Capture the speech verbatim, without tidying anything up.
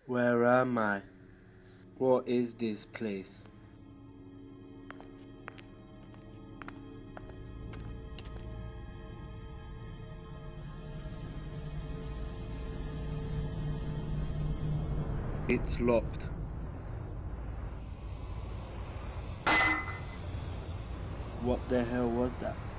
Where am I? What is this place? It's locked. What the hell was that?